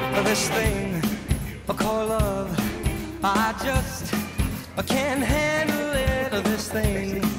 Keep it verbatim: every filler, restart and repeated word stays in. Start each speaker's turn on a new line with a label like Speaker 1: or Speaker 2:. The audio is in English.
Speaker 1: this thing called love. I just can't handle it, this thing